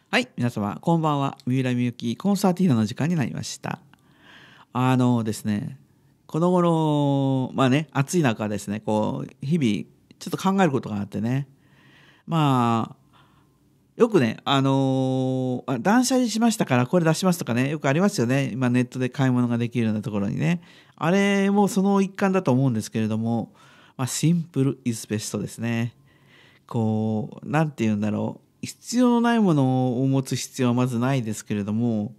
はい、皆様、こんばんは。三浦美幸コンサーティーナの時間になりました。ですね、この頃、暑い中ですね、日々、ちょっと考えることがあってね、まあ、よくね、断捨離しましたからこれ出しますとかね、よくありますよね。今ネットで買い物ができるようなところにね。あれもその一環だと思うんですけれども、シンプルイズベストですね。なんて言うんだろう。必要のないものを持つ必要はまずないですけれども、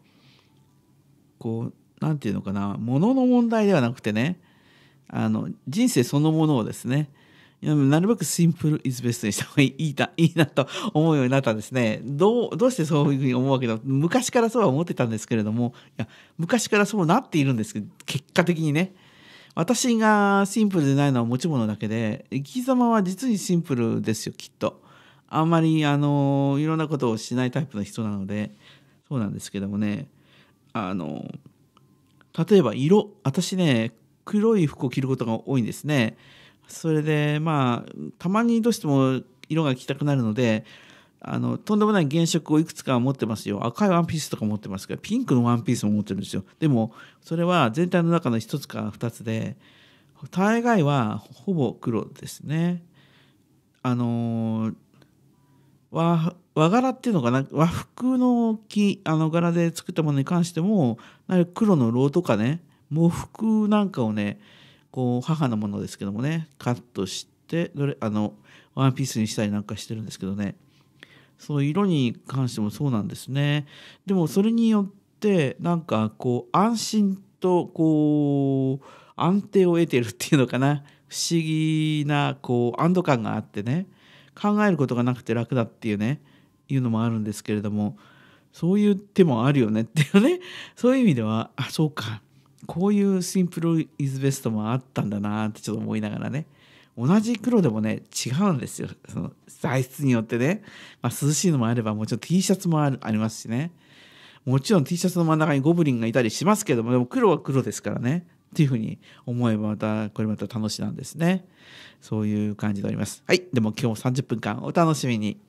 なんていうのかな、物の問題ではなくてね、人生そのものをですね、なるべくシンプルイズベストにした方がいいなと思うようになったんですね。どうしてそういうふうに思うわけだ。昔からそうは思ってたんですけれども、昔からそうなっているんですけど、結果的にね。私がシンプルでないのは持ち物だけで、生き様は実にシンプルですよ、きっと。あんまりいろんなことをしないタイプの人なので、そうなんですけどもね、あの例えば私ね、黒い服を着ることが多いんですね。それでたまにどうしても色が着たくなるので、とんでもない原色をいくつか持ってますよ。赤いワンピースとか持ってますけど、ピンクのワンピースも持ってるんですよ。でもそれは全体の中の一つか二つで、大概はほぼ黒ですね。あの和柄っていうのかな、和服の柄で作ったものに関しても、黒のロとかね、喪服なんかをね、母のものですけどもね、カットしてワンピースにしたりなんかしてるんですけどね、そういう色に関してもそうなんですね。でもそれによって安心と安定を得ているっていうのかな、不思議な安堵感があってね、考えることがなくて楽だっていうのもあるんですけれども、そういう手もあるよねっていうね、そういう意味ではそうか、こういうシンプルイズベストもあったんだなってちょっと思いながらね、同じ黒でもね違うんですよ、その材質によってね。涼しいのもあれば、もちろん T シャツもありますしね。もちろん T シャツの真ん中にゴブリンがいたりしますけども、でも黒は黒ですからねっていうふうに思えば、これまた楽しなんですね。そういう感じでおります。はい、でも今日も30分間お楽しみに。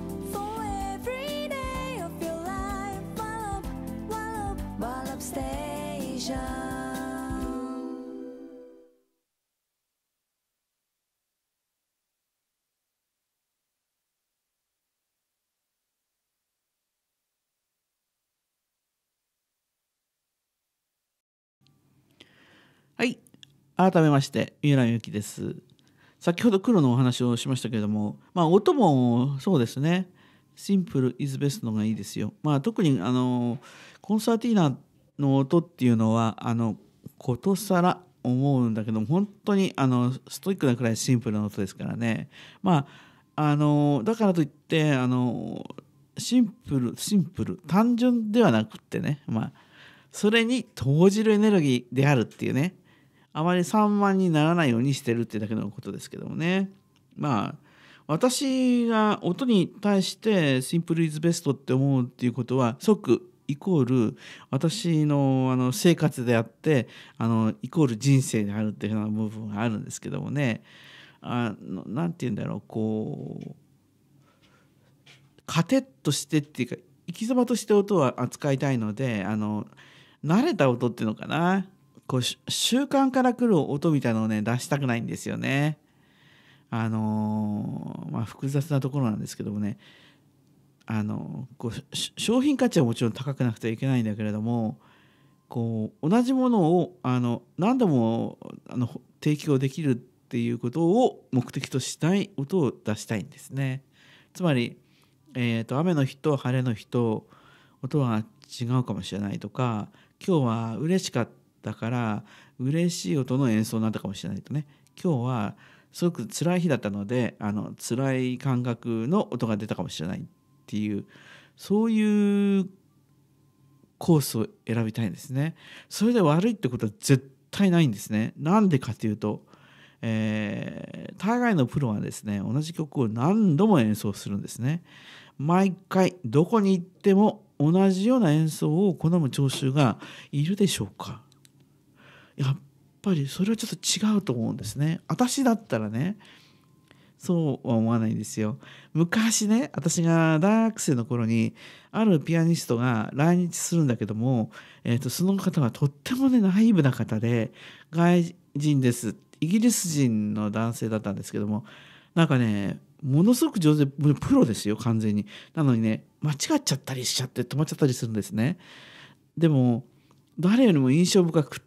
はい、改めまして三浦由紀です。先ほど黒のお話をしましたけれども、音もそうですね、シンプルイズベストのがいいですよ。特にコンサーティーナの音っていうのはことさら思うんだけども、本当にストイックなくらいシンプルな音ですからね。だからといってシンプル単純ではなくってね、それに投じるエネルギーであるっていうね、あまり散漫にならないようにしてるっていうだけのことですけどもね。私が音に対してシンプルイズベストって思うっていうことは、即イコール私の生活であって、イコール人生であるっていうような部分があるんですけどもね。なんて言うんだろう、糧としてっていうか、生き様として音を扱いたいので、慣れた音っていうのかな、習慣から来る音みたいなのをね出したくないんですよね。複雑なところなんですけどもね、商品価値はもちろん高くなくてはいけないんだけれども、同じものを何度も提供できるっていうことを目的としたい音を出したいんですね。つまり、雨の日と晴れの日と音は違うかもしれないとか、今日は嬉しかったから嬉しい音の演奏になったかもしれないとね、今日はすごく辛い日だったので辛い感覚の音が出たかもしれないっていう、そういうコースを選びたいんですね。それで悪いってことは絶対ないんですね。なんでかっていうと、大概のプロはですね、同じ曲を何度も演奏するんですね。毎回どこに行っても同じような演奏を好む聴衆がいるでしょうか。やっぱりそれはちょっと違うと思うんですね。私だったらね、 そうは思わないんですよ。昔ね、私が大学生の頃に、あるピアニストが来日するんだけども、その方はとってもね、ナイーブな方で、外人です。イギリス人の男性だったんですけども、なんかね、ものすごく上手で、もうプロですよ、完全に。なのにね、間違っちゃったりしちゃって止まっちゃったりするんですね。でも、誰よりも印象深くって、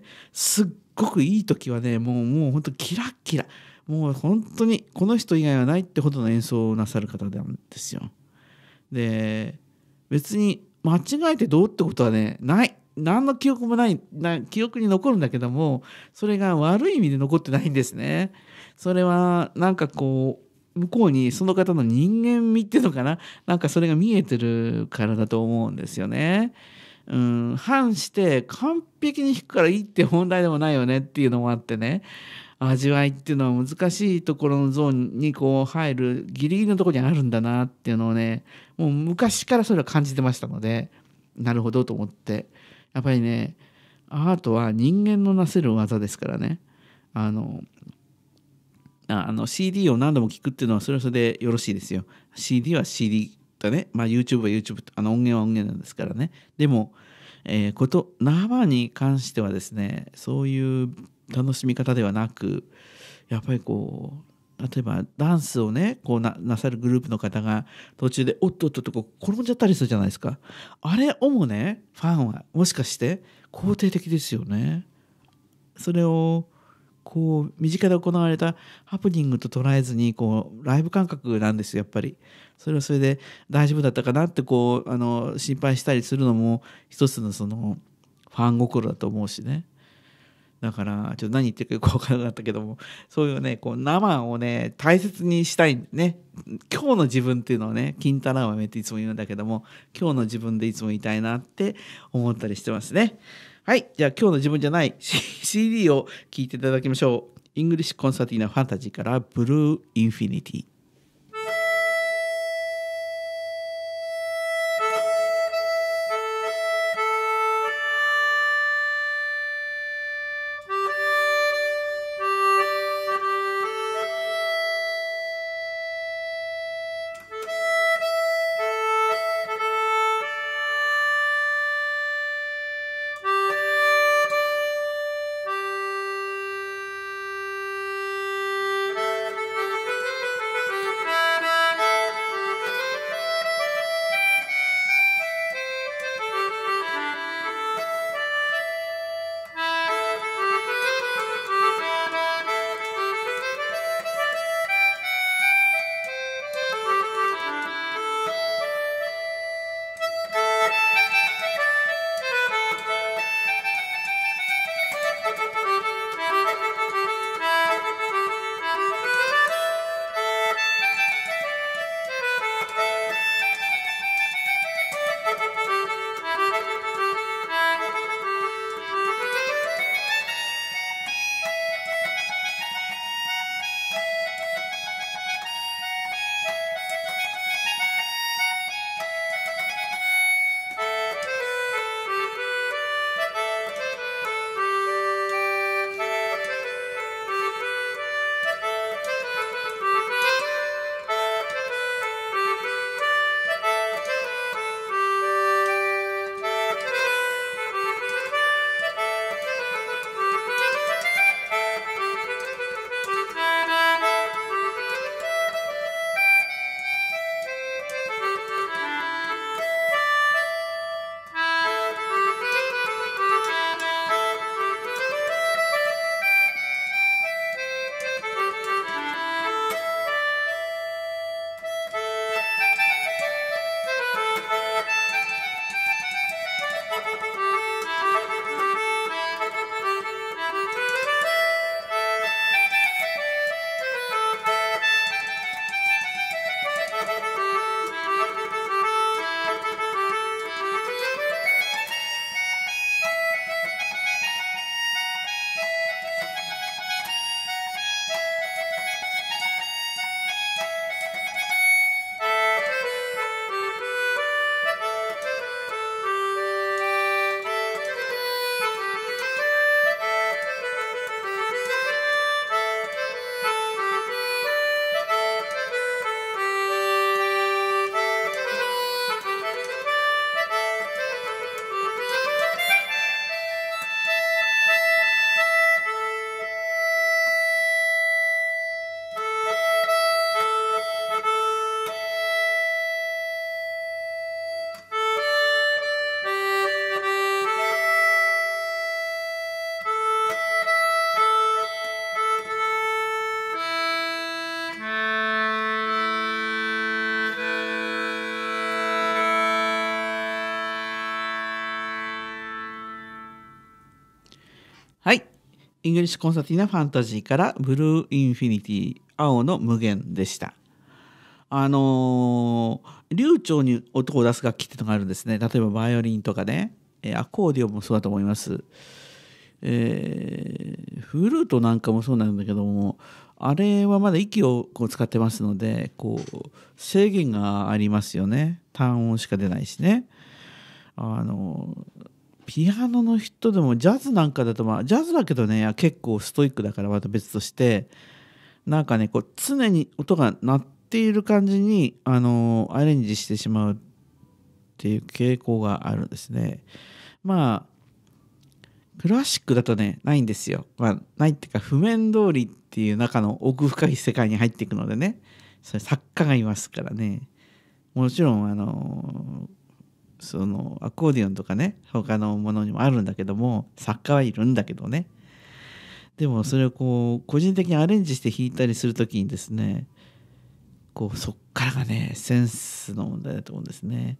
すっごくいい時はね、もう本当キラッキラ。もう本当にこの人以外はないってほどの演奏をなさる方なんですよ。で、別に間違えてどうってことはね、ない。何の記憶もない、記憶に残るんだけども、それが悪い意味で残ってないんですね。それはなんかこう、向こうにその方の人間味っていうのかな、なんかそれが見えてるからだと思うんですよね。うん、反して完璧に弾くからいいって問題でもないよねっていうのもあってね、味わいっていうのは難しいところのゾーンにこう入るギリギリのところにあるんだなっていうのをね、もう昔からそれは感じてましたので、なるほどと思って。やっぱりね、アートは人間のなせる技ですからね。あの、CD を何度も聞くっていうのはそれはそれでよろしいですよ。CD は CD だね。まあ YouTube は YouTube、音源は音源なんですからね。でも、生に関してはですね、そういう楽しみ方ではなく、やっぱりこう、例えばダンスをね、こうなさるグループの方が途中でおっとっとっとこう転んじゃったりするじゃないですか。あれをもね、ファンはもしかして肯定的ですよね。それをこう身近で行われたハプニングと捉えずにこうライブ感覚なんですよやっぱり。それはそれで大丈夫だったかなってこう心配したりするのも一つのそのファン心だと思うしね。だからちょっと何言ってるかよく分からなかったけども、そういうねこう生をね大切にしたいね。今日の自分っていうのをね金太郎はめっていつも言うんだけども、今日の自分でいつも言いたいなって思ったりしてますね。はい、じゃあ今日の自分じゃない CD を聴いていただきましょう。イングリッシュコンサーティーナファンタジーからブルーインフィニティ。 イングリッシュコンサーティーナファンタジーからブルーインフィニティ青の無限でした。流暢に音を出す楽器っていうのがあるんですね。例えばバイオリンとかね、アコーディオンもそうだと思います。フルートなんかもそうなんだけども、あれはまだ息をこう使ってますので、こう制限がありますよね。単音しか出ないしね。ピアノの人でもジャズなんかだと、ジャズだけどね、結構ストイックだからまた別として、なんかね、こう常に音が鳴っている感じにアレンジしてしまうっていう傾向があるんですね。クラシックだとね、ないんですよ。ないっていうか、譜面通りっていう中の奥深い世界に入っていくのでね、それ作家がいますからね。もちろん、そのアコーディオンとかね、他のものにもあるんだけども、作家はいるんだけどね。でもそれをこう、個人的にアレンジして弾いたりするときにですね、こう、そっからがね、センスの問題だと思うんですね。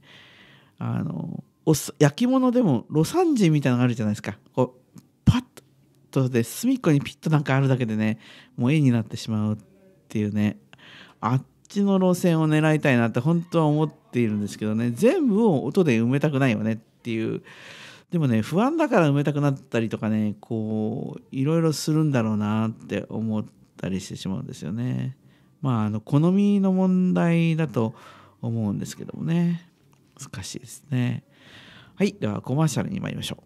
焼き物でも魯山人みたいなのがあるじゃないですか。こうパッとで隅っこにピッとなんかあるだけでね、もう絵になってしまうっていうね、あっちの路線を狙いたいなって本当は思っているんですけどね、全部を音で埋めたくないよねっていう。でもね、不安だから埋めたくなったりとかね、こういろいろするんだろうなって思ったりしてしまうんですよね。好みの問題だと思うんですけどもね、難しいですね。はい、ではコマーシャルに参りましょう。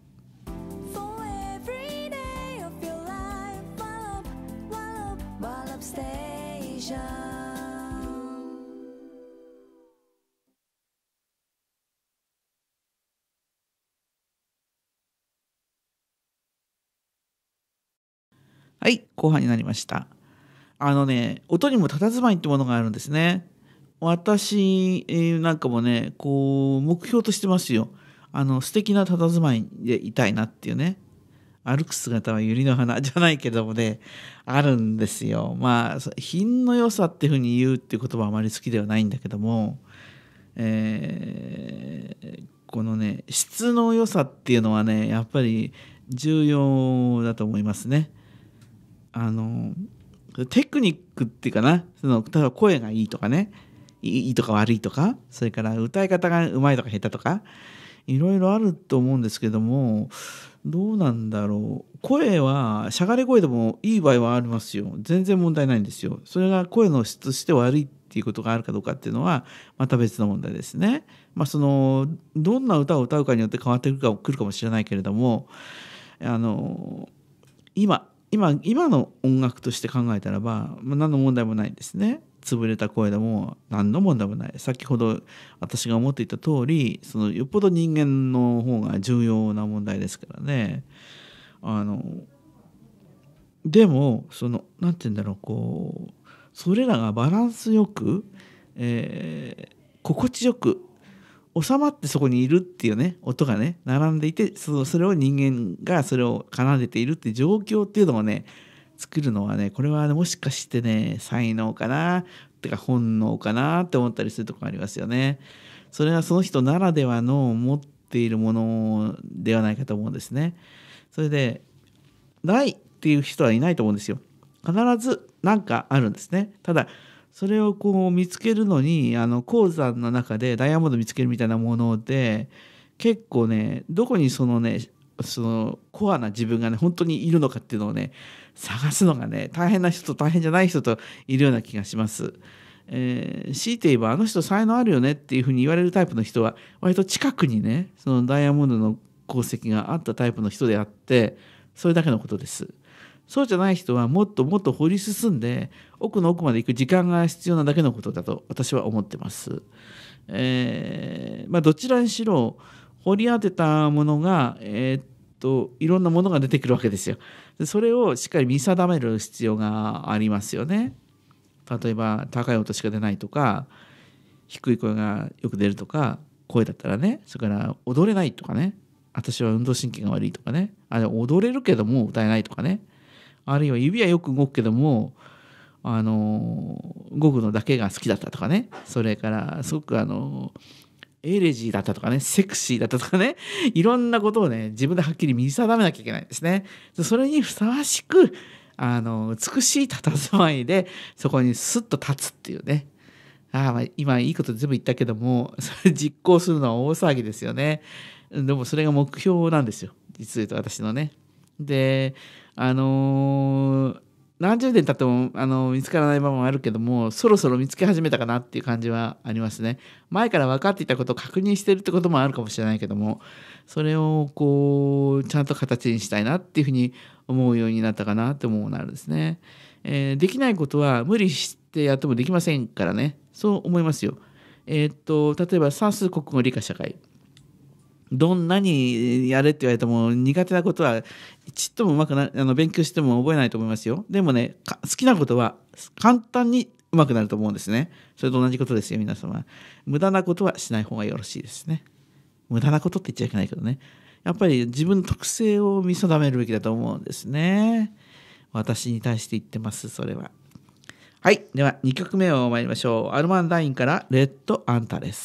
はい、後半になりました。音にも佇まいってものがあるんですね。私、なんかもね、こう目標としてますよ。素敵な佇まいでいたいなっていうね。歩く姿は百合の花じゃないけどもね、あるんですよ。品の良さっていうふうに言うっていう言葉はあまり好きではないんだけども、このね、質の良さっていうのはね、やっぱり重要だと思いますね。テクニックっていうかな、例えば声がいいとかね、いいとか悪いとか、それから歌い方がうまいとか下手とか、いろいろあると思うんですけども、どうなんだろう。声はしゃがれ声でもいい場合はありますよ。全然問題ないんですよ。それが声の質として悪いっていうことがあるかどうかっていうのはまた別の問題ですね。どんな歌を歌うかによって変わってくるかもしれないけれども、今の音楽として考えたらば、何の問題もないですね。潰れた声でも何の問題もない。先ほど私が思っていた通り、よっぽど人間の方が重要な問題ですからね。でもなんて言うんだろう、こうそれらがバランスよく、心地よく収まってそこにいるっていうね、音がね並んでいて、それを人間がそれを奏でているっていう状況っていうのをね作るのはね、これはね、もしかしてね才能かなってか本能かなって思ったりするところありますよね。それはその人ならではの持っているものではないかと思うんですね。それでないっていう人はいないと思うんですよ。必ず何かあるんですね。ただそれをこう見つけるのに鉱山の中でダイヤモンド見つけるみたいなもので、結構ね、どこにそのコアな自分がね本当にいるのかっていうのをね探すのがね、大変な人と大変じゃない人といるような気がします。強いて言えばあの人才能あるよねっていうふうに言われるタイプの人は割と近くにねそのダイヤモンドの鉱石があったタイプの人であって、それだけのことです。そうじゃない人はもっともっと掘り進んで奥の奥まで行く時間が必要なだけのことだと私は思ってます。どちらにしろ掘り当てたものが、いろんなものが出てくるわけですよ。でそれをしっかり見定める必要がありますよね。例えば高い音しか出ないとか、低い声がよく出るとか、声だったらね、それから踊れないとかね、私は運動神経が悪いとかね、踊れるけども歌えないとかね、あるいは指はよく動くけども動くのだけが好きだったとかね、それからすごくエレジーだったとかね、セクシーだったとかね、いろんなことをね、自分ではっきり見定めなきゃいけないんですね。それにふさわしく、美しい佇まいで、そこにスッと立つっていうね。まあ今いいこと全部言ったけども、それ実行するのは大騒ぎですよね。でもそれが目標なんですよ。実を言うと私のね。で、何十年経っても見つからない場面もあるけども、そろそろ見つけ始めたかなっていう感じはありますね。前から分かっていたことを確認してるってこともあるかもしれないけども、それをこうちゃんと形にしたいなっていうふうに思うようになったかなって思うのあるんですね。できないことは無理してやってもできませんからね。そう思いますよ。例えば算数、国語、理科、社会。どんなにやれって言われても苦手なことはちっともうまく勉強しても覚えないと思いますよ。でもね、好きなことは簡単にうまくなると思うんですね。それと同じことですよ、皆様。無駄なことはしない方がよろしいですね。無駄なことって言っちゃいけないけどね。やっぱり自分の特性を見定めるべきだと思うんですね。私に対して言ってます、それは。はい。では2曲目を参りましょう。アルマンダインからレッドアンタです。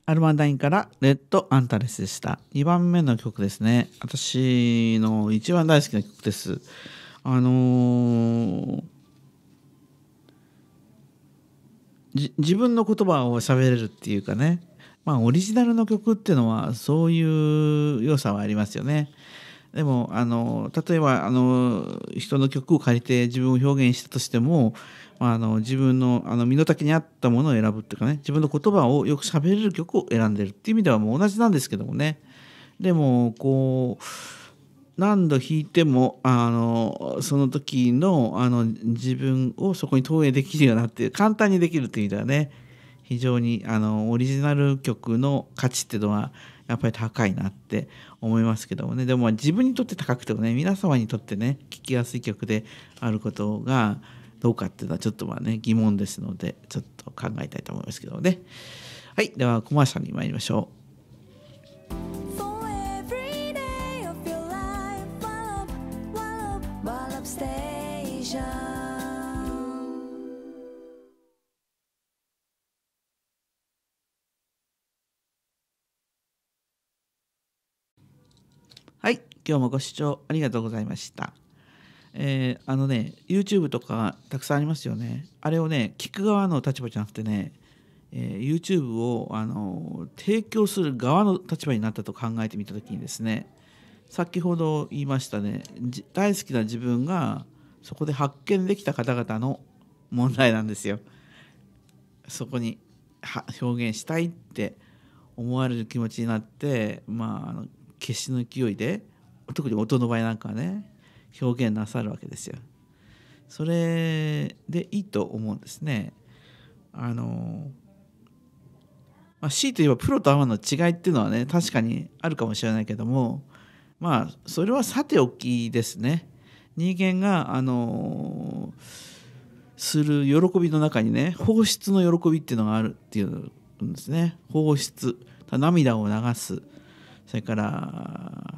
アルマンダインからレッドアンタレスでした。2番目の曲ですね。私の一番大好きな曲です。自分の言葉を喋れるっていうかね、まあオリジナルの曲っていうのはそういう良さはありますよね。でも例えば人の曲を借りて自分を表現したとしても、自分の身の丈に合ったものを選ぶっていうかね、自分の言葉をよく喋れる曲を選んでるっていう意味ではもう同じなんですけどもね。でもこう何度弾いてもその時の自分をそこに投影できるようになって簡単にできるっていう意味ではね、非常にオリジナル曲の価値っていうのはやっぱり高いなって思いますけどもね。でも自分にとって高くてもね、皆様にとってね聴きやすい曲であることがどうかっていうのはちょっと疑問ですので、ちょっと考えたいと思いますけどもね。はい、ではコマーシャルに参りましょう。はい、今日もご視聴ありがとうございました。YouTube とかたくさんありますよね。あれをね、聞く側の立場じゃなくてね、YouTube を提供する側の立場になったと考えてみたときにですね、先ほど言いましたね、大好きな自分がそこで発見できた方々の問題なんですよ。そこに表現したいって思われる気持ちになって、決死の勢いで特に音の場合なんかはね表現なさるわけですよ。それでいいと思うんですね。強いて言えばプロとアマの違いっていうのはね確かにあるかもしれないけども、それはさておきですね。人間がする喜びの中にね、放出の喜びっていうのがあるっていうんですね。放出、涙を流す、それから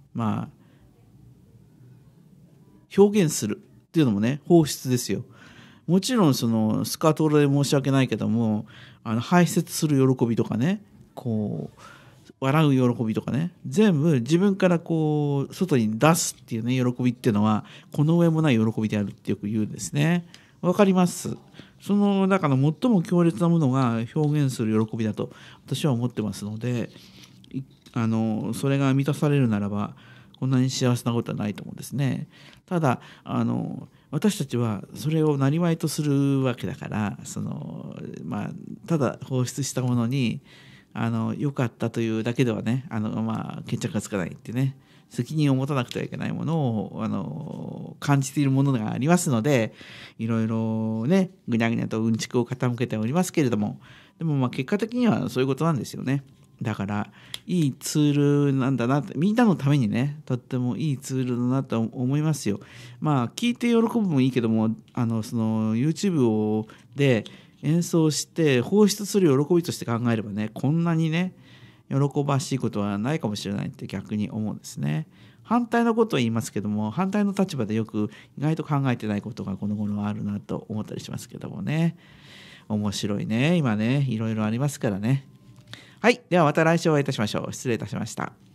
表現するっていうのもね放出ですよ。もちろんそのスカートで申し訳ないけども排泄する喜びとかね、こう笑う喜びとかね、全部自分からこう外に出すっていうね喜びっていうのはこの上もない喜びであるってよく言うんですね。わかります。その中の最も強烈なものが表現する喜びだと私は思ってますので、それが満たされるならばこんなに幸せなことはないと思うんですね。ただ私たちはそれを生業とするわけだから、ただ放出したものに良かったというだけではね決着がつかないってね、責任を持たなくてはいけないものを感じているものがありますので、いろいろねぐにゃぐにゃとうんちくを傾けておりますけれども、でも結果的にはそういうことなんですよね。だからいいツールなんだなって、みんなのためにねとってもいいツールだなと思いますよ。聞いて喜ぶもいいけどもその YouTube で演奏して放出する喜びとして考えればね、こんなにね喜ばしいことはないかもしれないって逆に思うんですね。反対のことを言いますけども、反対の立場でよく意外と考えてないことがこの頃はあるなと思ったりしますけどもね。面白いね、今ねいろいろありますからね。はい、ではまた来週お会いいたしましょう。失礼いたしました。